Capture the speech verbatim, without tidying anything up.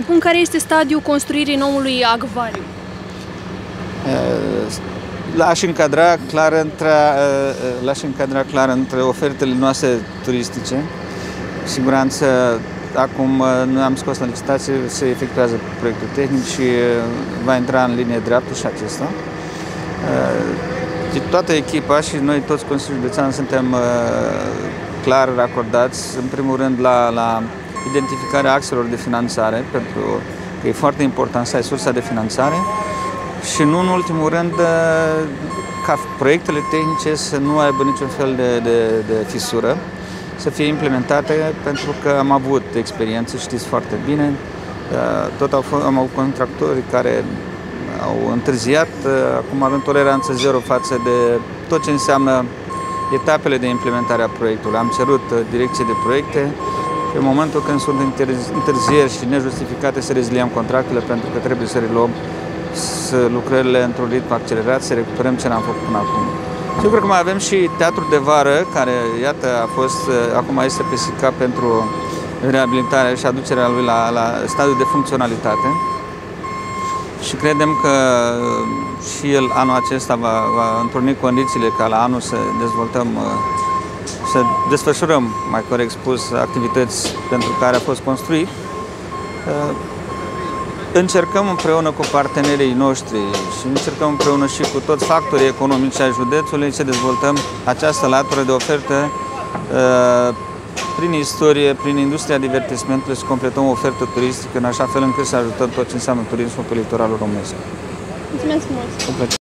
presupun care este stadiul construirii noului acvariu? L-aș încadra clar între, l-aș încadra clar între ofertele noastre turistice. Cu siguranță, acum noi am scos la licitație, se efectuează proiectul tehnic și va intra în linie dreaptă și acesta. De toată echipa și noi toți Consiliul Județean suntem clar racordați, în primul rând, la, la identificarea axelor de finanțare, pentru că e foarte important să ai sursa de finanțare și nu în ultimul rând ca proiectele tehnice să nu aibă niciun fel de, de, de fisură, să fie implementate, pentru că am avut experiență, știți foarte bine, tot au fost, am avut contractori care au întârziat, acum avem toleranță zero față de tot ce înseamnă etapele de implementare a proiectului. Am cerut direcție de proiecte și în momentul când sunt întârzieri și nejustificate să reziliem contractele, pentru că trebuie să reluăm lucrările într-un ritm accelerat, să recuperăm ce n-am făcut până acum. Sigur că mai avem și teatrul de vară, care, iată, a fost, acum este pe S I C A pentru reabilitarea și aducerea lui la, la stadiul de funcționalitate. Și credem că și el anul acesta va, va întruni condițiile ca la anul să dezvoltăm, să desfășurăm, mai corect spus, activități pentru care a fost construit. Încercăm împreună cu partenerii noștri și încercăm împreună și cu toți factorii economici ai județului să dezvoltăm această latură de ofertă prin istorie, prin industria divertismentului, să completăm o ofertă turistică în așa fel încât să ajutăm tot ce înseamnă turismul pe litoralul românesc. Mulțumesc frumos!